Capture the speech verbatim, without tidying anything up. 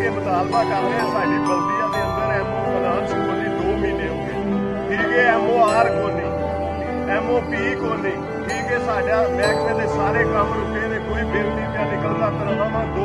के मुतालबा कर रहे हैं साडी बल्दिया के अंदर एमओ फाइनांस को नहीं दो महीने हो गए ठीक है एमओ आर को नहीं एमओ पी को नहीं ठीक है साडा महकमे के सारे काम रुके ने कोई बिल नहीं पिया निकलता तरह दो